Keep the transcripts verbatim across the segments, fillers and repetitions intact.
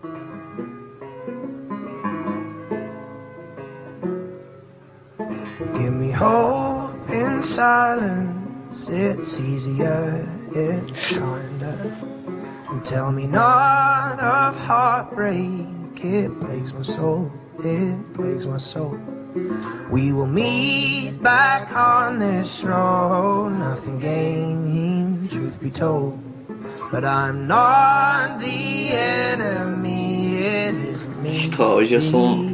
Give me hope in silence, it's easier, it's kinder. And tell me not of heartbreak, it plagues my soul, it plagues my soul. We will meet back on this road, nothing gained, truth be told. But I'm not the enemy, it isn't me. Что, уже сон?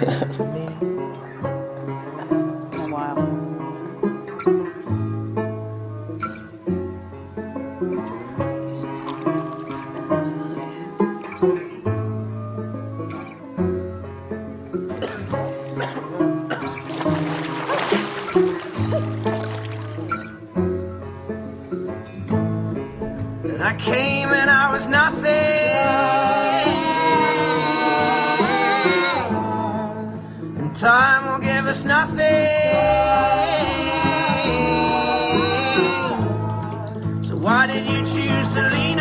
And I came and I was nothing, and time will give us nothing. So why did you choose to lean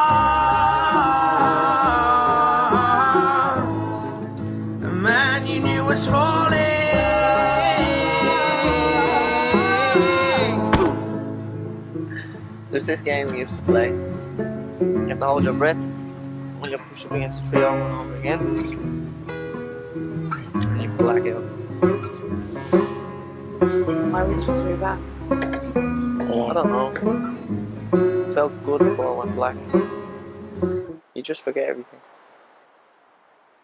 on the man you knew was falling? There's this game we used to play. You have to hold your breath when you push up against a tree over and over again. And you black out. Why would you do that? I don't know. It felt good before I went black. You just forget everything.